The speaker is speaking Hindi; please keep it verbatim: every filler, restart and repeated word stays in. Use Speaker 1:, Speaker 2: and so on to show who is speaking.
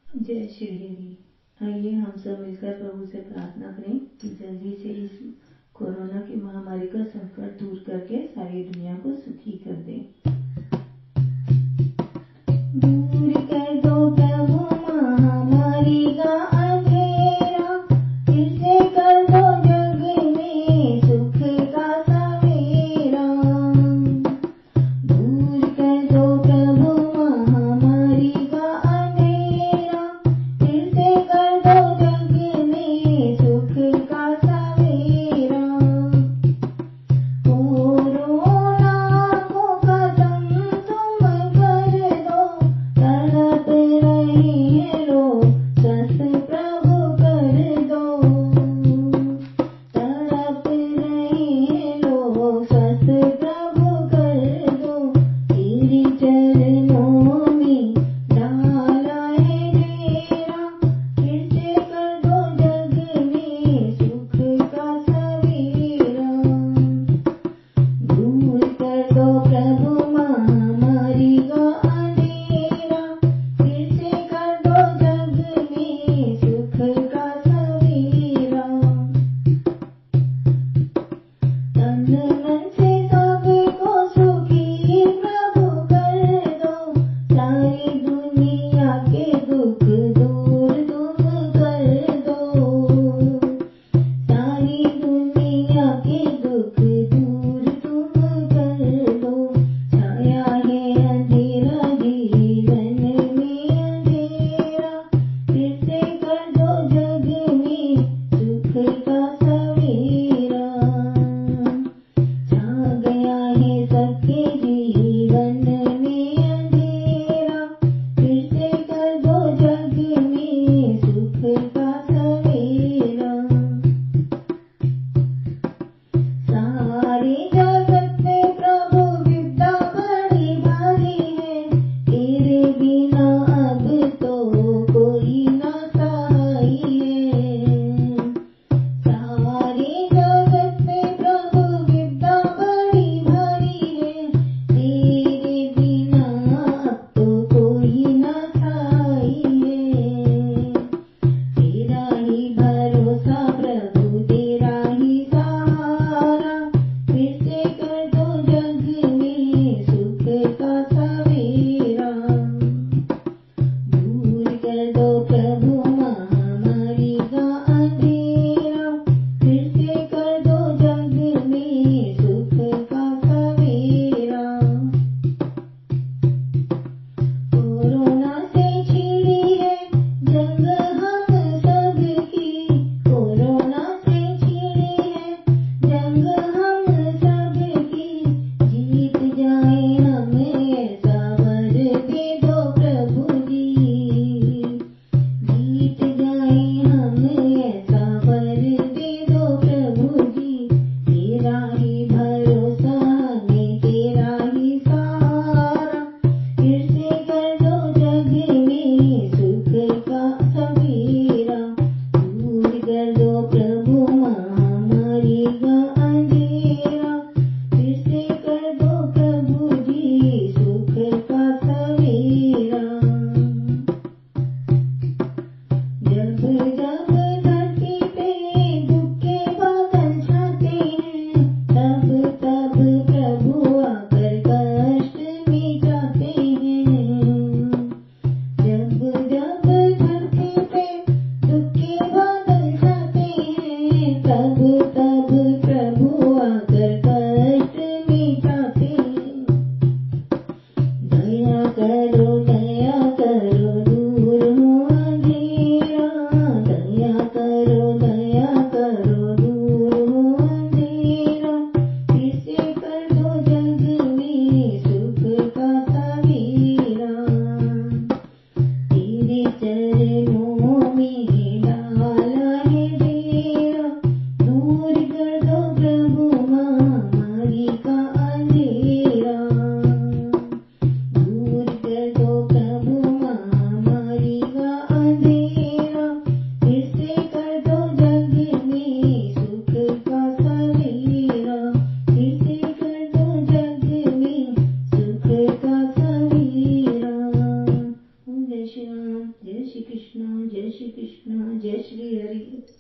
Speaker 1: जय श्री हरि। आइए हम सब मिलकर प्रभु से प्रार्थना करें कि जल्दी से इस कोरोना की महामारी का संकट दूर करके सारी दुनिया को सुखी कर दे। दूर कर दो प्रभु महामारी का अंधेरा, फिर से कर दो जग में सुख का सवेरा। दूर कर दो प्रभु महामारी का अंधेरा, फिर से कर दो जग में सुख का सवेरा। कोरोना को खत्म जय श्री कृष्ण, जय श्री हरि।